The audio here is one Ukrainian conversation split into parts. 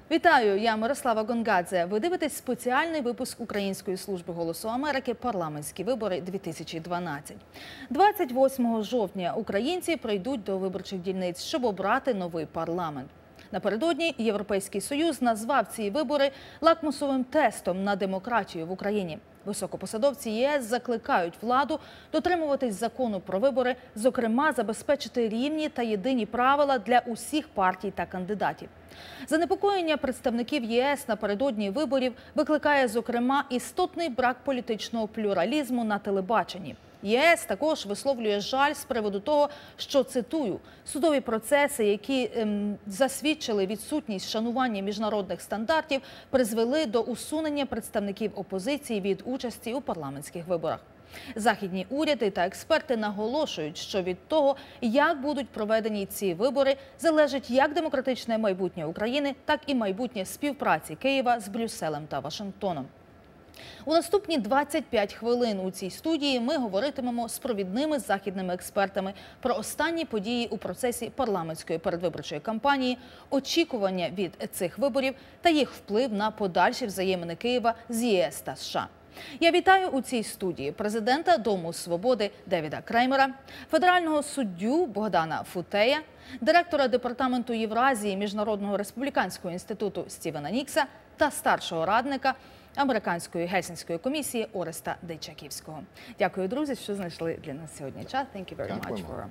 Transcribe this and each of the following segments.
Вітаю, я Мирослава Гонгадзе. Ви дивитесь спеціальний випуск Української служби голосу Америки «Парламентські вибори 2012». 28 жовтня українці прийдуть до виборчих дільниць, щоб обрати новий парламент. Напередодні Європейський Союз назвав ці вибори лакмусовим тестом на демократію в Україні. Високопосадовці ЄС закликають владу дотримуватись закону про вибори, зокрема забезпечити рівні та єдині правила для усіх партій та кандидатів. Занепокоєння представників ЄС напередодні виборів викликає, зокрема, істотний брак політичного плюралізму на телебаченні. ЄС також висловлює жаль з приводу того, що, цитую, судові процеси, які засвідчили відсутність шанування міжнародних стандартів, призвели до усунення представників опозиції від участі у парламентських виборах. Західні уряди та експерти наголошують, що від того, як будуть проведені ці вибори, залежить як демократичне майбутнє України, так і майбутнє співпраці Києва з Брюсселем та Вашингтоном. У наступні 25 хвилин у цій студії ми говоритимемо з провідними західними експертами про останні події у процесі парламентської передвиборчої кампанії, очікування від цих виборів та їх вплив на подальші взаємини Києва з ЄС та США. Я вітаю у цій студії президента Дому свободи Девіда Креймера, федерального суддю Богдана Футея, директора Департаменту Євразії Міжнародного республіканського інституту Стівена Нікса та старшого радника Американської Гельсінської комісії Ореста Дейчаківського. Дякую, друзі, що знайшли для нас сьогодні час. Thank you very much for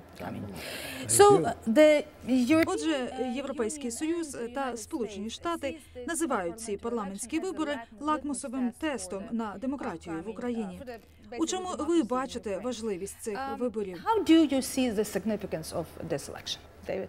coming. Отже, Європейський Союз та Сполучені Штати називають ці парламентські вибори лакмусовим тестом на демократію в Україні. У чому ви бачите важливість цих виборів? How do you see the significance of this election? David?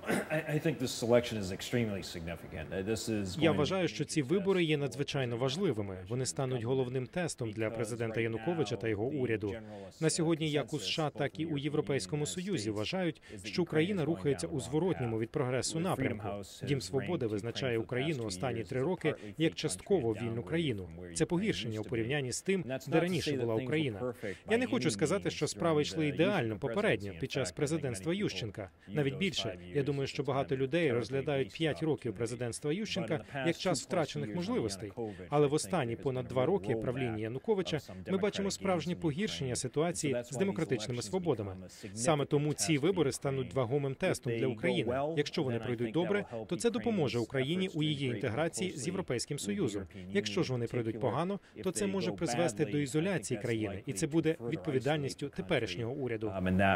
Я вважаю, що ці вибори є надзвичайно важливими. Вони стануть головним тестом для президента Януковича та його уряду. На сьогодні як у США, так і у Європейському Союзі вважають, що Україна рухається у зворотньому від прогресу напрямку. Дім свободи визначає Україну останні 3 роки як частково вільну країну. Це погіршення у порівнянні з тим, де раніше була Україна. Я не хочу сказати, що справи йшли ідеально попередньо під час президентства Ющенка. Навіть більше, я думаю, що багато людей розглядають 5 років президентства Ющенка як час втрачених можливостей. Але в останні понад 2 роки правління Януковича ми бачимо справжнє погіршення ситуації з демократичними свободами. Саме тому ці вибори стануть вагомим тестом для України. Якщо вони пройдуть добре, то це допоможе Україні у її інтеграції з Європейським Союзом. Якщо ж вони пройдуть погано, то це може призвести до ізоляції країни, і це буде відповідальністю теперішнього уряду.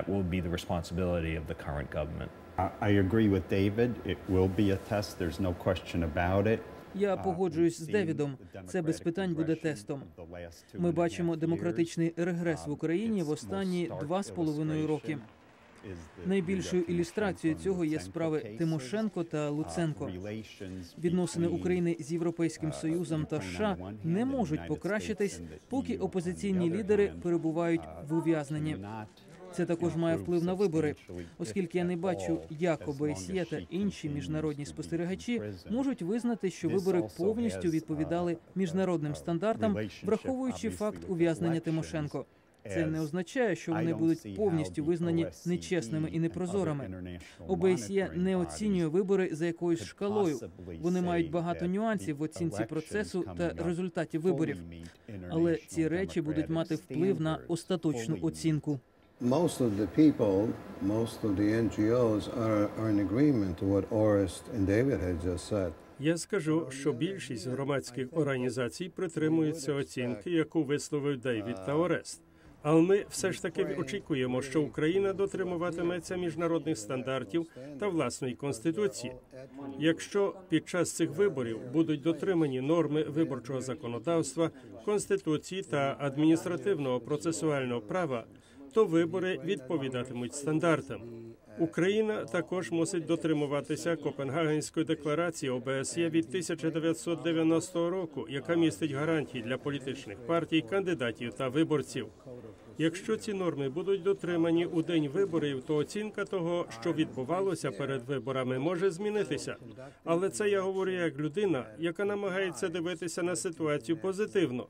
I agree with David. It will be a test. There's no question about it. Я погоджуюсь з Девідом. Це без питань буде тестом. Ми бачимо демократичний регрес в Україні в останні 2,5 роки. Найбільшою ілюстрацією цього є справи Тимошенко та Луценко. Відносини України з Європейським Союзом та США не можуть покращитись, поки опозиційні лідери перебувають в ув'язненні. Це також має вплив на вибори, оскільки я не бачу, як ОБСЄ та інші міжнародні спостерігачі можуть визнати, що вибори повністю відповідали міжнародним стандартам, враховуючи факт ув'язнення Тимошенко. Це не означає, що вони будуть повністю визнані нечесними і непрозорими. ОБСЄ не оцінює вибори за якоюсь шкалою. Вони мають багато нюансів в оцінці процесу та результатів виборів. Але ці речі будуть мати вплив на остаточну оцінку. Most of the people, most of the NGOs are in agreement to what Orest and David had just said. Я скажу, що більшість громадських організацій притримуються оцінки, яку висловив Дейвід та Орест. Але ми все ж таки очікуємо, що Україна дотримуватиметься міжнародних стандартів та власної конституції. Якщо під час цих виборів будуть дотримані норми виборчого законодавства, конституції та адміністративного процесуального права, то вибори відповідатимуть стандартам. Україна також мусить дотримуватися Копенгагенської декларації ОБСЄ від 1990 року, яка містить гарантії для політичних партій, кандидатів та виборців. Якщо ці норми будуть дотримані у день виборів, то оцінка того, що відбувалося перед виборами, може змінитися. Але це я говорю як людина, яка намагається дивитися на ситуацію позитивно.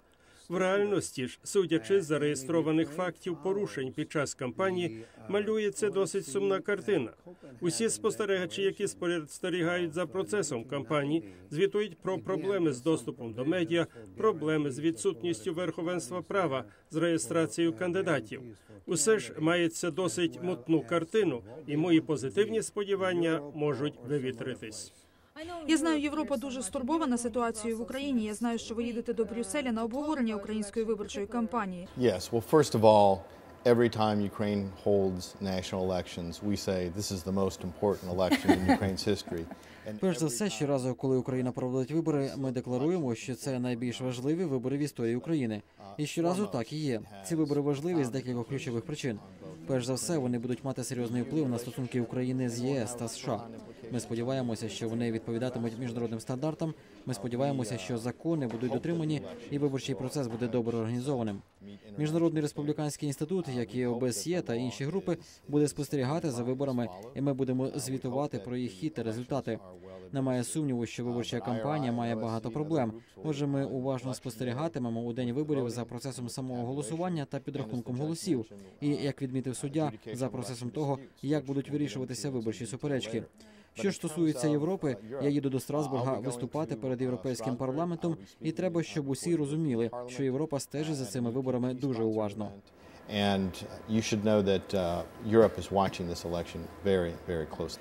В реальності ж, судячи з зареєстрованих фактів порушень під час кампанії, малюється досить сумна картина. Усі спостерігачі, які спостерігають за процесом кампанії, звітують про проблеми з доступом до медіа, проблеми з відсутністю верховенства права, з реєстрацією кандидатів. Усе ж мається досить мутну картину, і мої позитивні сподівання можуть вивітритись. Я знаю, Європа дуже стурбована ситуацією в Україні. Я знаю, що ви їдете до Брюсселя на обговорення української виборчої кампанії. Yes, well, first of all, every time Ukraine holds national elections, we say this is the most important election in Ukraine's history. Перш за все, щоразу, коли Україна проводить вибори, ми декларуємо, що це найбільш важливі вибори в історії України. І щоразу так і є. Ці вибори важливі з декількох ключових причин. Перш за все, вони будуть мати серйозний вплив на стосунки України з ЄС та США. Ми сподіваємося, що вони відповідатимуть міжнародним стандартам. Ми сподіваємося, що закони будуть дотримані і виборчий процес буде добре організованим. Міжнародний республіканський інститут, як і ОБСЄ та інші групи, буде спостерігати за виборами, і ми будемо звітувати про їх хід та результати. Немає сумніву, що виборча кампанія має багато проблем. Отже, ми уважно спостерігатимемо у день виборів за процесом самого голосування та підрахунком голосів. І, як відмітив суддя, за процесом того, як будуть вирішуватися виборчі суперечки. Що ж стосується Європи, я їду до Страсбурга виступати перед Європейським парламентом, і треба, щоб усі розуміли, що Європа стежить за цими виборами дуже уважно. And you should know that Europe is watching this election very, very closely.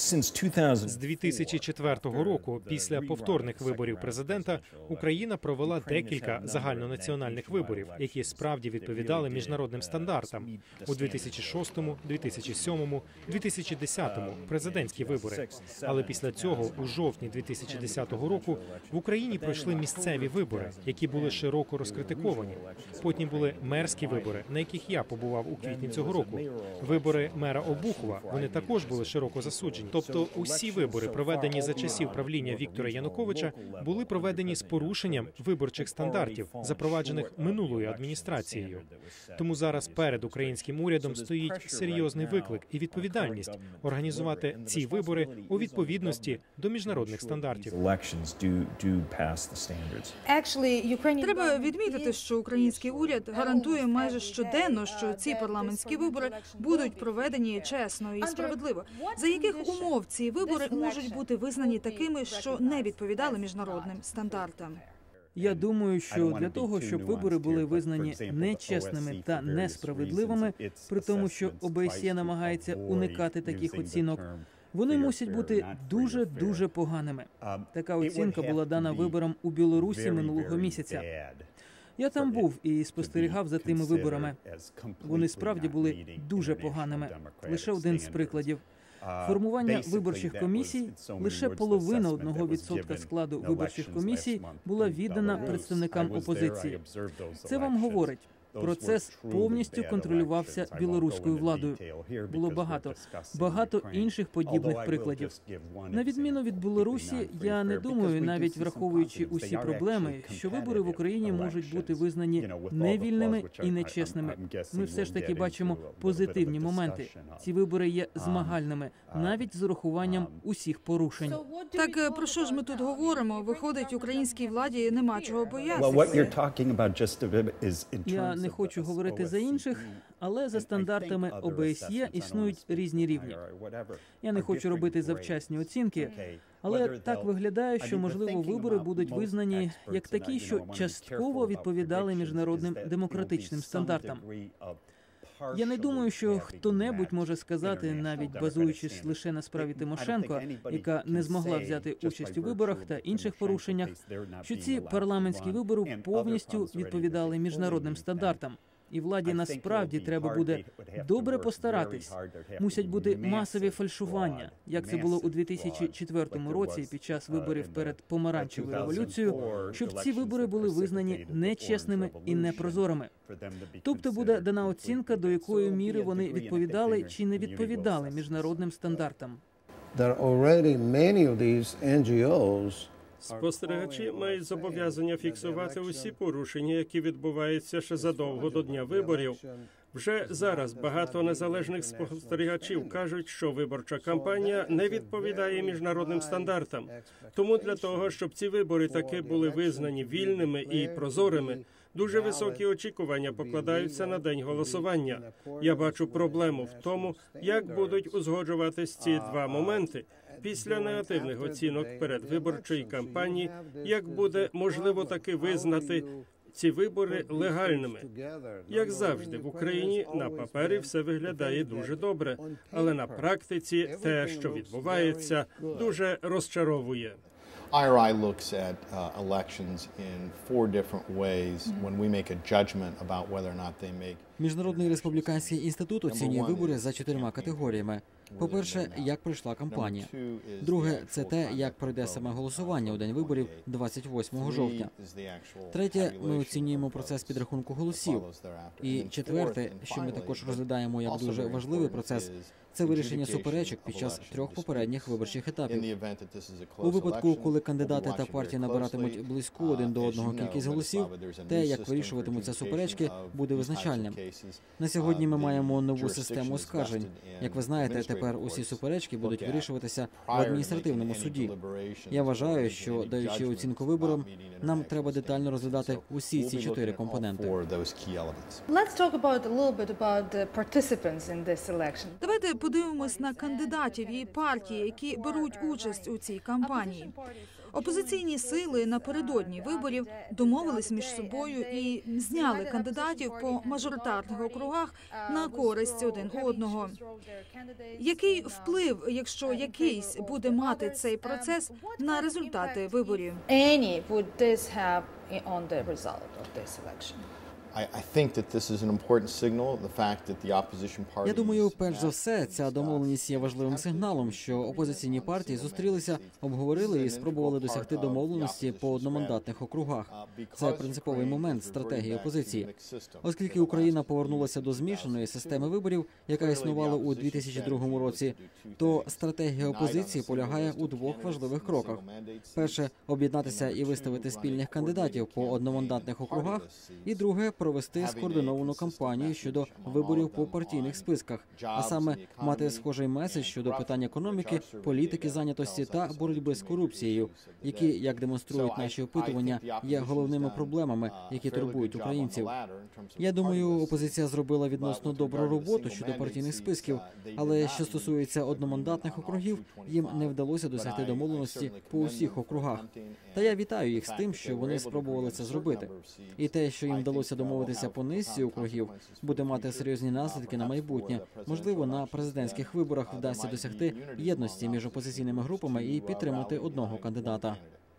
З 2004 року, після повторних виборів президента, Україна провела декілька загальнонаціональних виборів, які справді відповідали міжнародним стандартам. У 2006, 2007, 2010 президентські вибори. Але після цього, у жовтні 2010 року, в Україні пройшли місцеві вибори, які були широко розкритиковані. Потім були мерські вибори, на яких я побував у квітні цього року. Вибори мера Обухова, вони також були широко засуджені. Тобто усі вибори, проведені за часів правління Віктора Януковича, були проведені з порушенням виборчих стандартів, запроваджених минулою адміністрацією. Тому зараз перед українським урядом стоїть серйозний виклик і відповідальність організувати ці вибори у відповідності до міжнародних стандартів. Треба відмітити, що український уряд гарантує майже щоденно, що ці парламентські вибори будуть проведені чесно і справедливо. За яких умов ці вибори можуть бути визнані такими, що не відповідали міжнародним стандартам? Я думаю, що для того, щоб вибори були визнані нечесними та несправедливими, при тому, що ОБСЄ намагається уникати таких оцінок, вони мусять бути дуже поганими. Така оцінка була дана виборам у Білорусі минулого місяця. Я там був і спостерігав за тими виборами. Вони справді були дуже поганими. Лише один з прикладів. Формування виборчих комісій, лише половина 1% складу виборчих комісій була віддана представникам опозиції. Це вам говорить. Процес повністю контролювався білоруською владою. Було багато інших подібних прикладів. На відміну від Білорусі, я не думаю, навіть враховуючи усі проблеми, що вибори в Україні можуть бути визнані невільними і нечесними. Ми все ж таки бачимо позитивні моменти. Ці вибори є змагальними, навіть з урахуванням усіх порушень. Так про що ж ми тут говоримо? Виходить, українській владі нема чого боятися. Я не хочу говорити за інших, але за стандартами ОБСЄ існують різні рівні. Я не хочу робити завчасні оцінки, але так виглядає, що, можливо, вибори будуть визнані як такі, що частково відповідали міжнародним демократичним стандартам. Я не думаю, що хто-небудь може сказати, навіть базуючись лише на справі Тимошенко, яка не змогла взяти участь у виборах та інших порушеннях, що ці парламентські вибори повністю відповідали міжнародним стандартам. І владі насправді треба буде добре постаратись. Мусять бути масові фальшування, як це було у 2004 році під час виборів перед помаранчевою революцією, щоб ці вибори були визнані нечесними і непрозорими. Тобто буде дана оцінка, до якої міри вони відповідали чи не відповідали міжнародним стандартам. Спостерігачі мають зобов'язання фіксувати усі порушення, які відбуваються ще задовго до дня виборів. Вже зараз багато незалежних спостерігачів кажуть, що виборча кампанія не відповідає міжнародним стандартам. Тому для того, щоб ці вибори таки були визнані вільними і прозорими, Дуже високі очікування покладаються на день голосування. Я бачу проблему в тому, як будуть узгоджуватись ці два моменти. Після негативних оцінок передвиборчої кампанії, як буде можливо таки визнати ці вибори легальними. Як завжди, в Україні на папері все виглядає дуже добре, але на практиці те, що відбувається, дуже розчаровує. IRI looks at elections in 4 different ways when we make a judgment about whether or not they make. Міжнародний республіканський інститут оцінює вибори за 4 категоріями. По-перше, як пройшла кампанія. Друге, це те, як пройде саме голосування у день виборів 28 жовтня. Третє, ми оцінюємо процес підрахунку голосів. І четверте, що ми також розглядаємо як дуже важливий процес, це вирішення суперечок під час 3 попередніх виборчих етапів. У випадку, коли кандидати та партії набиратимуть близьку один до одного кількість голосів, те, як вирішуватимуться суперечки, буде визначальним. На сьогодні ми маємо нову систему оскаржень. Як ви знаєте, тепер усі суперечки будуть вирішуватися в адміністративному суді. Я вважаю, що, даючи оцінку виборам, нам треба детально розглядати усі ці 4 компоненти. Давайте подивимось на кандидатів і партії, які беруть участь у цій кампанії. Опозиційні сили напередодні виборів домовились між собою і зняли кандидатів по мажоритарних округах на користь один одного. Який вплив, якщо якийсь, буде мати цей процес на результати виборів? Я думаю, перш за все, ця домовленість є важливим сигналом, що опозиційні партії зустрілися, обговорили і спробували досягти домовленості по одномандатних округах. Це принциповий момент стратегії опозиції. Оскільки Україна повернулася до змішаної системи виборів, яка існувала у 2002 році, то стратегія опозиції полягає у 2 важливих кроках. Перше – об'єднатися і виставити спільних кандидатів по одномандатних округах, і друге – провести скоординовану кампанію щодо виборів по партійних списках, а саме мати схожий меседж щодо питань економіки, політики зайнятості та боротьби з корупцією, які, як демонструють наші опитування, є головними проблемами, які турбують українців. Я думаю, опозиція зробила відносно добру роботу щодо партійних списків, але що стосується одномандатних округів, їм не вдалося досягти домовленості по усіх округах. Та я вітаю їх з тим, що вони спробували це зробити. І те, що їм вдалося домовитися по низці округів, буде мати серйозні наслідки на майбутнє. Можливо, на президентських виборах вдасться досягти єдності між опозиційними групами і підтримати одного кандидата.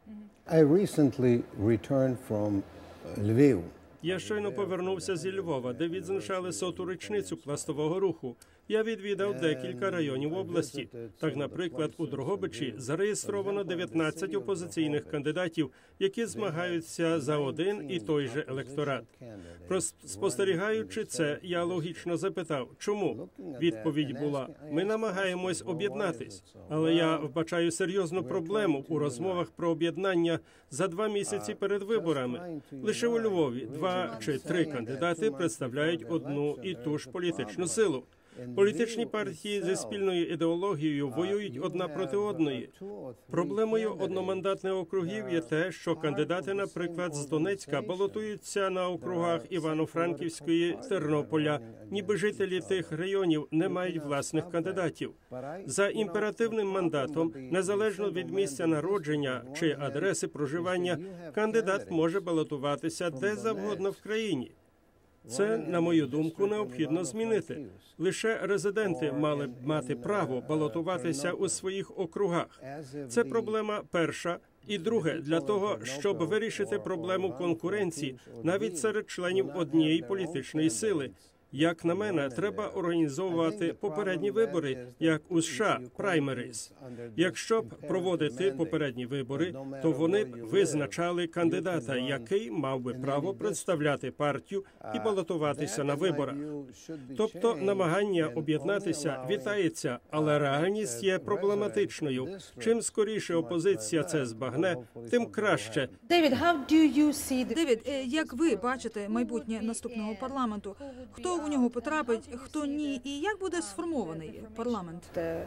I recently returned from Lviv. Я щойно повернувся зі Львова, де відзначали 100-ту річницю пластового руху. Я відвідав декілька районів області. Так, наприклад, у Дрогобичі зареєстровано 19 опозиційних кандидатів, які змагаються за один і той же електорат. Спостерігаючи це, я логічно запитав, чому? Відповідь була: ми намагаємось об'єднатись. Але я вбачаю серйозну проблему у розмовах про об'єднання за 2 місяці перед виборами. Лише у Львові 2 чи 3 кандидати представляють одну і ту ж політичну силу. Політичні партії зі спільною ідеологією воюють одна проти одної. Проблемою одномандатних округів є те, що кандидати, наприклад, з Донецька балотуються на округах Івано-Франківської, Тернополя, ніби жителі тих районів не мають власних кандидатів. За імперативним мандатом, незалежно від місця народження чи адреси проживання, кандидат може балотуватися де завгодно в країні. Це, на мою думку, необхідно змінити. Лише резиденти мали б мати право балотуватися у своїх округах. Це проблема перша. І друге, для того, щоб вирішити проблему конкуренції навіть серед членів однієї політичної сили. Як на мене, треба організовувати попередні вибори, як у США – праймеріз. Якщо б проводити попередні вибори, то вони б визначали кандидата, який мав би право представляти партію і балотуватися на виборах. Тобто намагання об'єднатися вітається, але реальність є проблематичною. Чим скоріше опозиція це збагне, тим краще. Девід, як ви бачите майбутнє наступного парламенту? Хто у нього потрапить, хто ні, і як буде сформований парламент?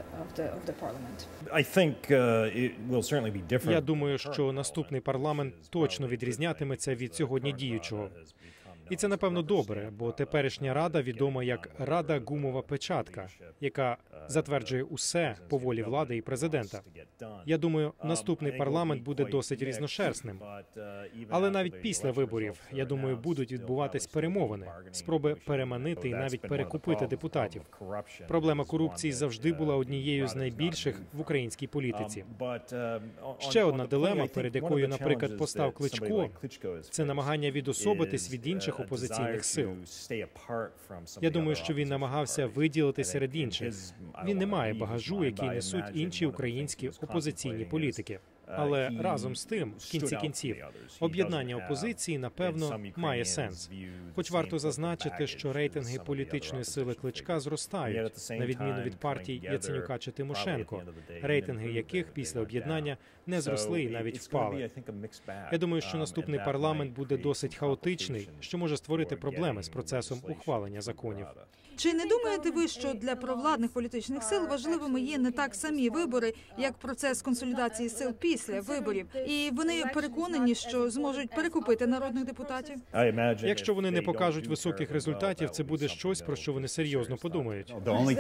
Я думаю, що наступний парламент точно відрізнятиметься від сьогодні діючого. І це, напевно, добре, бо теперішня рада відома як Рада гумова печатка, яка затверджує усе по волі влади і президента. Я думаю, наступний парламент буде досить різношерстним. Але навіть після виборів, я думаю, будуть відбуватись перемовини, спроби переманити і навіть перекупити депутатів. Проблема корупції завжди була однією з найбільших в українській політиці. Ще одна дилема, перед якою, наприклад, постав Кличко, це намагання відособитись від інших опозиційних сил. Я думаю, що він намагався виділити серед інших. Він не має багажу, який несуть інші українські опозиційні політики. Але разом з тим, в кінці кінців, об'єднання опозиції, напевно, має сенс. Хоч варто зазначити, що рейтинги політичної сили Кличка зростають, на відміну від партій Яценюка чи Тимошенко, рейтинги яких після об'єднання не зросли і навіть впали. Я думаю, що наступний парламент буде досить хаотичний, що може створити проблеми з процесом ухвалення законів. Чи не думаєте ви, що для провладних політичних сил важливими є не так самі вибори, як процес консолідації сил після виборів? І вони переконані, що зможуть перекупити народних депутатів? Якщо вони не покажуть високих результатів, це буде щось, про що вони серйозно подумають.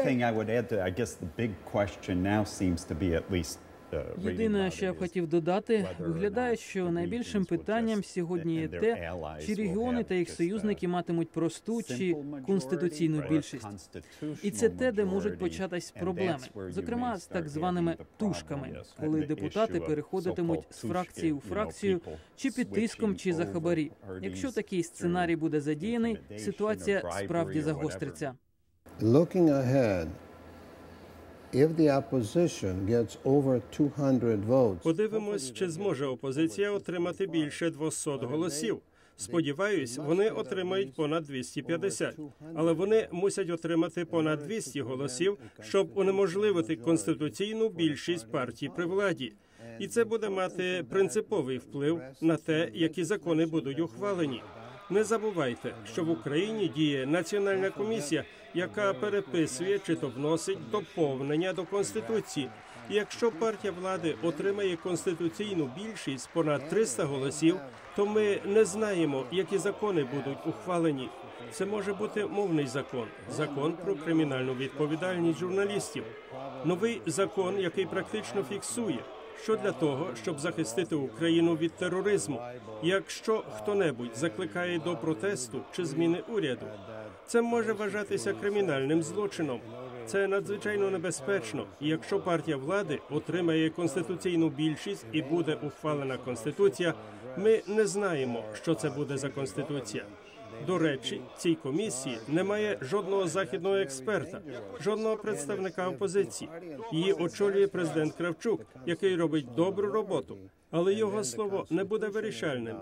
Єдине, що я б хотів додати, виглядає, що найбільшим питанням сьогодні є те, чи регіони та їх союзники матимуть просту чи конституційну більшість. І це те, де можуть початись проблеми, зокрема з так званими тушками, коли депутати переходитимуть з фракції у фракцію, чи під тиском, чи за хабарі. Якщо такий сценарій буде задіяний, ситуація справді загостриться. Looking ahead, if the opposition gets over 200 votes, Подивимось, чи зможе опозиція отримати більше 200 голосів. Сподіваюсь, вони отримають понад 250. Але вони мусять отримати понад 200 голосів, щоб унеможливити конституційну більшість партій при владі. І це буде мати принциповий вплив на те, які закони будуть ухвалені. Не забувайте, що в Україні діє Національна комісія, яка переписує чи то вносить доповнення до Конституції. І якщо партія влади отримає конституційну більшість понад 300 голосів, то ми не знаємо, які закони будуть ухвалені. Це може бути мовний закон, закон про кримінальну відповідальність журналістів, новий закон, який практично фіксує, що для того, щоб захистити Україну від тероризму, якщо хто-небудь закликає до протесту чи зміни уряду, це може вважатися кримінальним злочином. Це надзвичайно небезпечно. І якщо партія влади отримає конституційну більшість і буде ухвалена Конституція, ми не знаємо, що це буде за Конституція. До речі, цій комісії немає жодного західного експерта, жодного представника опозиції. Її очолює президент Кравчук, який робить добру роботу, але його слово не буде вирішальним.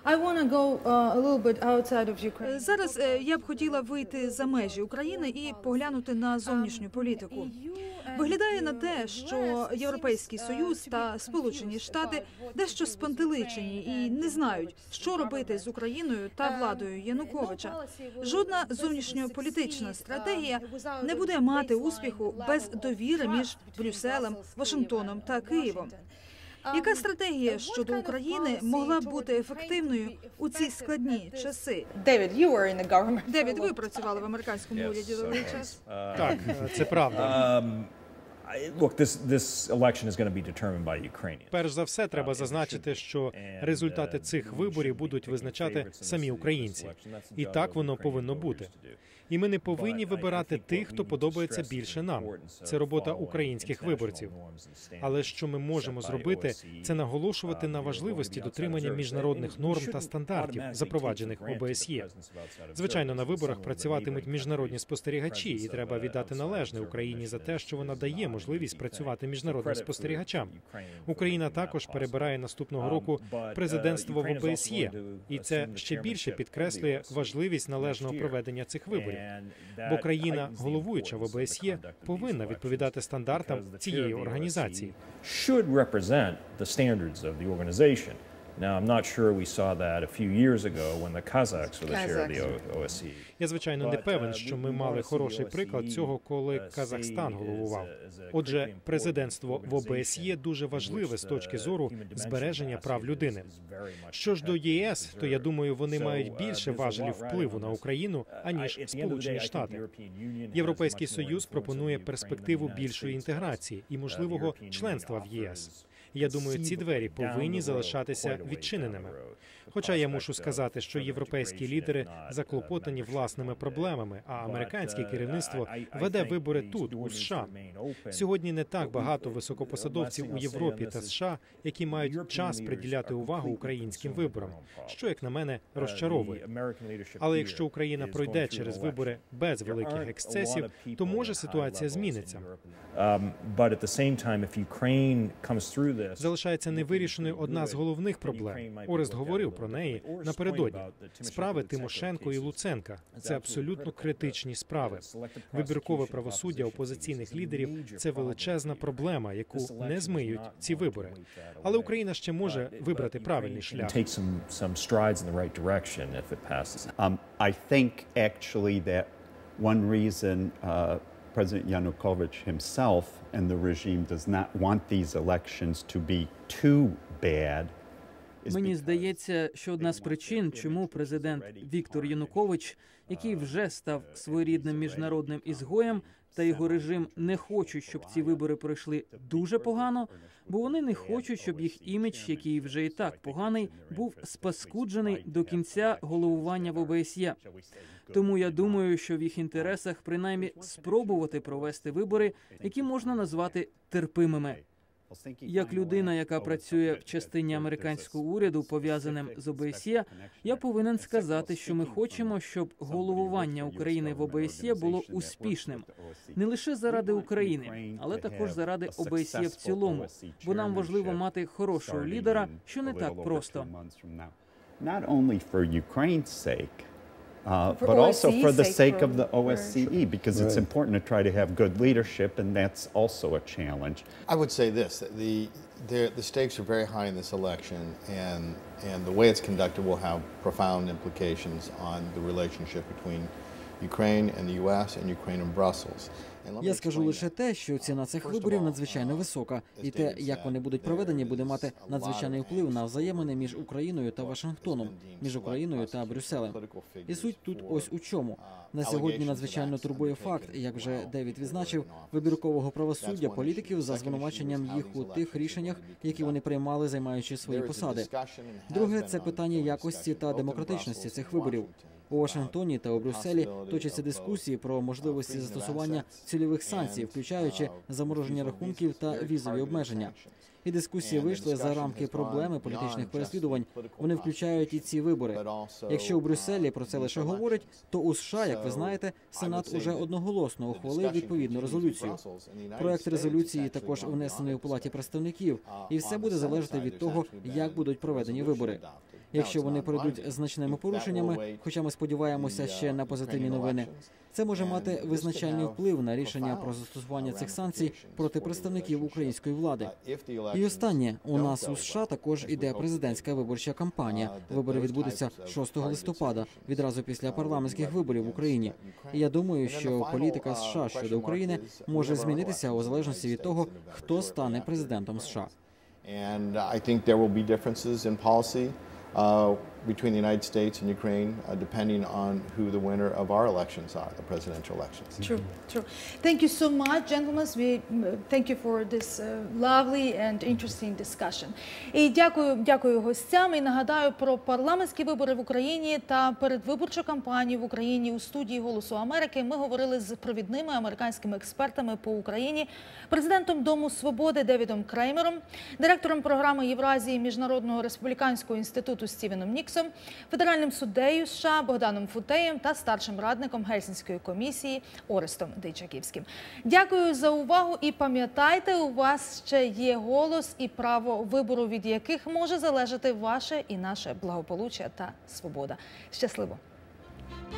Зараз я б хотіла вийти за межі України і поглянути на зовнішню політику. Виглядає на те, що Європейський Союз та Сполучені Штати дещо спантеличені і не знають, що робити з Україною та владою Януковича. Жодна зовнішньополітична стратегія не буде мати успіху без довіри між Брюсселем, Вашингтоном та Києвом. Яка стратегія щодо України могла б бути ефективною у ці складні часи? Девід, ви працювали в американському уряді довгий час. Так, це правда. Перш за все, треба зазначити, що результати цих виборів будуть визначати самі українці. І так воно повинно бути. І ми не повинні вибирати тих, хто подобається більше нам. Це робота українських виборців. Але що ми можемо зробити, це наголошувати на важливості дотримання міжнародних норм та стандартів, запроваджених ОБСЄ. Звичайно, на виборах працюватимуть міжнародні спостерігачі, і треба віддати належне Україні за те, що вона дає можливість працювати міжнародним спостерігачам. Україна також перебирає наступного року президентство в ОБСЄ, і це ще більше підкреслює важливість належного проведення цих виборів. Бо країна, головуюча в ОБСЄ, повинна відповідати стандартам цієї організації. Now, I'm not sure we saw that a few years ago when the Kazakhs were the chair of the OSCE. Я, звичайно, не певен, що ми мали хороший приклад цього, коли Казахстан головував. Отже, президентство в ОБСЄ дуже важливе з точки зору збереження прав людини. Що ж до ЄС, то я думаю, вони мають більше важелів впливу на Україну, аніж Сполучені Штати. Європейський Союз пропонує перспективу більшої інтеграції і можливого членства в ЄС. Я думаю, ці двері повинні залишатися відчиненими. Хоча я мушу сказати, що європейські лідери заклопотані власними проблемами, а американське керівництво веде вибори тут, у США. Сьогодні не так багато високопосадовців у Європі та США, які мають час приділяти увагу українським виборам, що, як на мене, розчаровує. Але якщо Україна пройде через вибори без великих ексцесів, то може ситуація зміниться. Залишається невирішеною одна з головних проблем. Орест говорив про неї напередодні. Справи Тимошенко і Луценка – це абсолютно критичні справи. Вибіркове правосуддя опозиційних лідерів – це величезна проблема, яку не змиють ці вибори. Але Україна ще може вибрати правильний шлях. I think actually that one reason President Yanukovych himself and the regime does not want these elections to be too bad. Мені здається, що одна з причин, чому президент Віктор Янукович, який вже став своєрідним міжнародним ізгоєм, та його режим не хочуть, щоб ці вибори пройшли дуже погано, бо вони не хочуть, щоб їх імідж, який вже і так поганий, був спаскуджений до кінця головування в ОБСЄ. Тому я думаю, що в їх інтересах принаймні спробувати провести вибори, які можна назвати терпимими. Як людина, яка працює в частині американського уряду, пов'язаним з ОБСЄ, я повинен сказати, що ми хочемо, щоб головування України в ОБСЄ було успішним. Не лише заради України, але також заради ОБСЄ в цілому, бо нам важливо мати хорошого лідера, що не так просто. But also for the sake of the OSCE, because it's important to try to have good leadership, and that's also a challenge. I would say this, the stakes are very high in this election, and the way it's conducted will have profound implications on the relationship between Ukraine and the US and Ukraine and Brussels. Я скажу лише те, що ціна цих виборів надзвичайно висока, і те, як вони будуть проведені, буде мати надзвичайний вплив на взаємини між Україною та Вашингтоном, між Україною та Брюсселем. І суть тут ось у чому. На сьогодні надзвичайно турбує факт, як вже Девід відзначив, вибіркового правосуддя політиків за звинуваченням їх у тих рішеннях, які вони приймали, займаючи свої посади. Друге – це питання якості та демократичності цих виборів. У Вашингтоні та у Брюсселі точаться дискусії про можливості застосування цільових санкцій, включаючи замороження рахунків та візові обмеження. І дискусії вийшли за рамки проблеми політичних переслідувань. Вони включають і ці вибори. Якщо у Брюсселі про це лише говорять, то у США, як ви знаєте, Сенат уже одноголосно ухвалив відповідну резолюцію. Проект резолюції також внесений у Палаті представників, і все буде залежати від того, як будуть проведені вибори. Якщо вони пройдуть значними порушеннями, хоча ми сподіваємося ще на позитивні новини, це може мати визначальний вплив на рішення про застосування цих санкцій проти представників української влади. І останнє, у нас у США також іде президентська виборча кампанія. Вибори відбудуться 6 листопада, відразу після парламентських виборів в Україні. І я думаю, що політика США щодо України може змінитися у залежності від того, хто стане президентом США. And I think there will be differences in policy between the United States and Ukraine, depending on who the winner of our elections are, the presidential elections. True, true. Thank you so much, gentlemen. We thank you for this lovely and interesting discussion. І дякую гостям. І нагадаю про парламентські вибори в Україні та передвиборчу кампанію в Україні у студії «Голосу Америки». Ми говорили з провідними американськими експертами по Україні, президентом Дому Свободи Девідом Креймером, директором програми Євразії Міжнародного республіканського інституту Стівеном Ніксом, федеральним суддею США Богданом Футеєм та старшим радником Гельсінської комісії Орестом Дейчаківським. Дякую за увагу і пам'ятайте, у вас ще є голос і право вибору, від яких може залежати ваше і наше благополуччя та свобода. Щасливо!